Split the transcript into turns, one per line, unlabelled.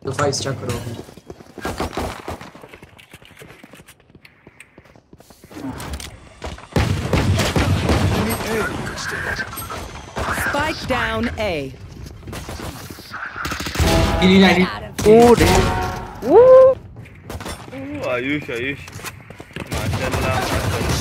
Device check करो
Spike down A.
Ayush, Mashallah, Mashallah.